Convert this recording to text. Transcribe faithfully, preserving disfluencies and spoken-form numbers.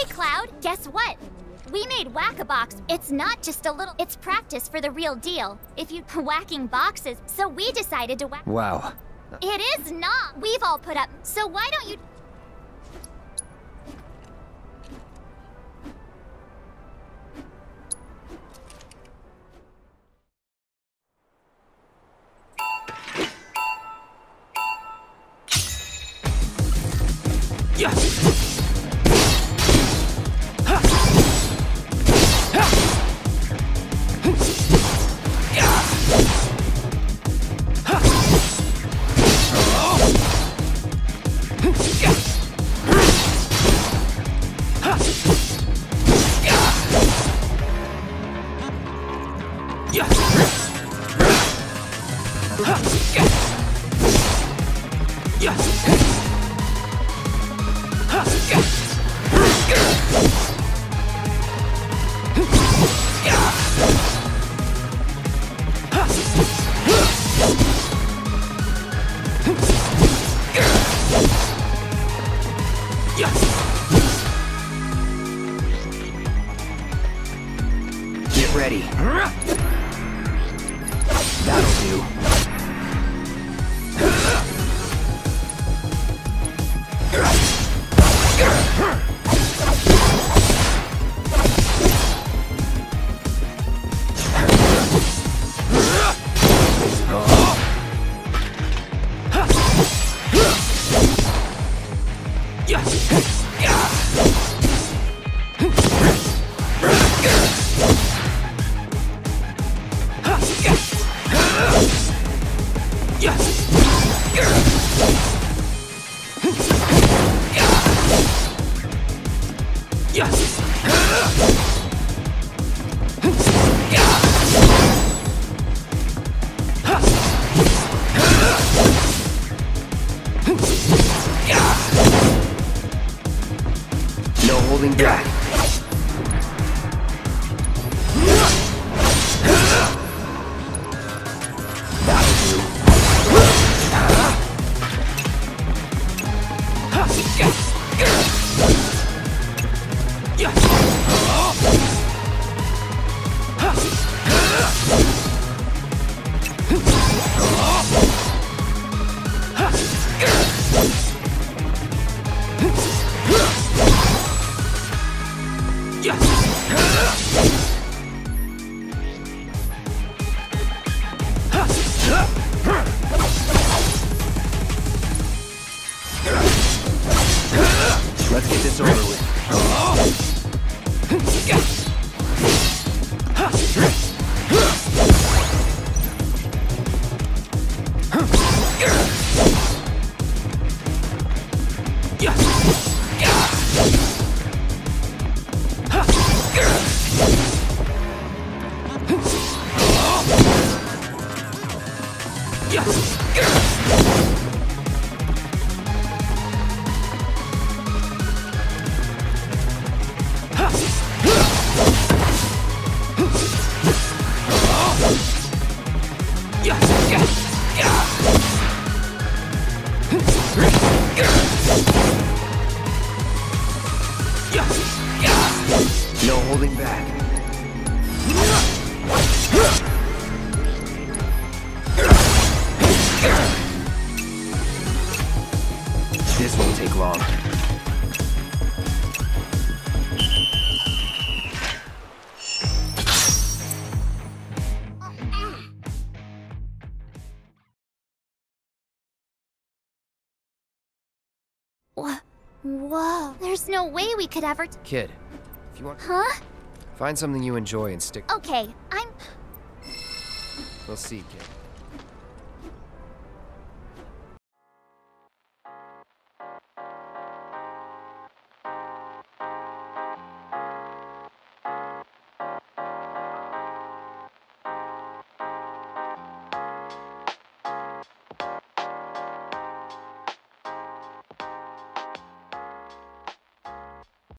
Hey, Cloud, guess what? We made Whack-A-Box. It's not just a little, it's practice for the real deal. If you whacking boxes, so we decided to whack. Wow. It is not. We've all put up, so why don't you... Get ready. That'll do. No holding back. Let's get this over with. No holding back. This won't take long. Whoa, there's no way we could ever t- Kid, if you want... Huh? Find something you enjoy and stick... Okay, I'm... We'll see, kid.